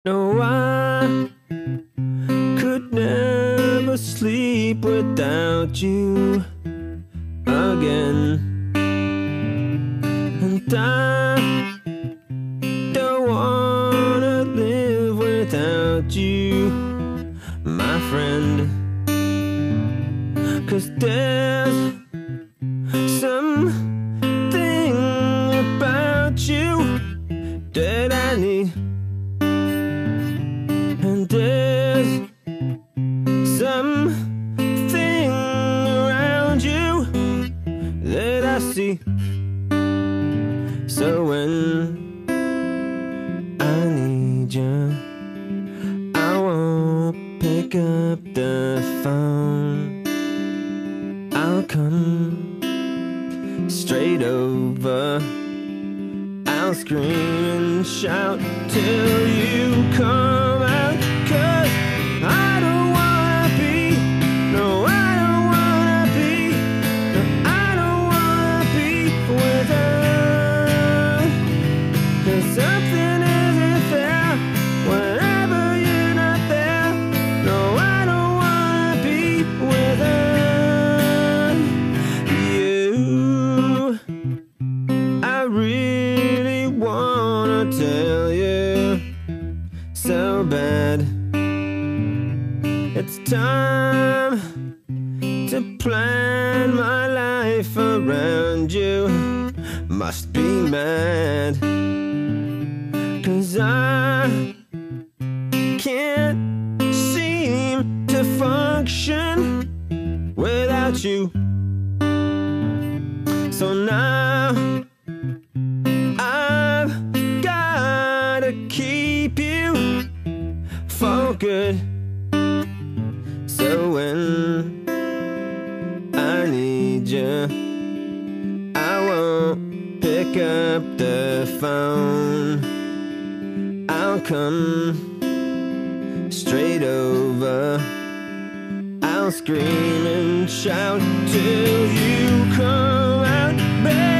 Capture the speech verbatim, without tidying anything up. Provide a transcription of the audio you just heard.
No, I could never sleep without you again. And I don't wanna live without you, my friend. 'Cause there's something about you that I need. And there's something around you that I see. So when I need you, I won't pick up the phone. I'll come straight over. I'll scream and shout till you come out. 'Cause I don't wanna be, no, I don't wanna be, no, I don't wanna be without. 'Cause something isn't fair whenever you're not there. No, I don't wanna be without you. I really wanna tell you so bad. It's time to plan my life around you. Must be mad, 'cause I can't seem to function without you. So now I've gotta keep you for good. So when I need you, I won't pick up the phone. I'll come straight over. I'll scream and shout till you come out, baby.